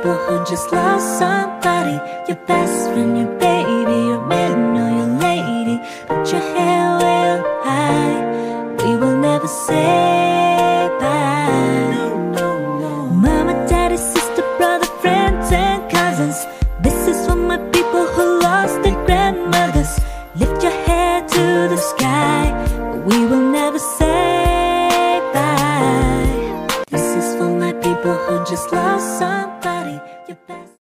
people who just lost somebody, your best friend, your baby, your man or your lady. Put your hair way up high, we will never say bye. Mama, daddy, sister, brother, friends and cousins, this is for my people who lost their grandmothers. Lift your head to the sky, we will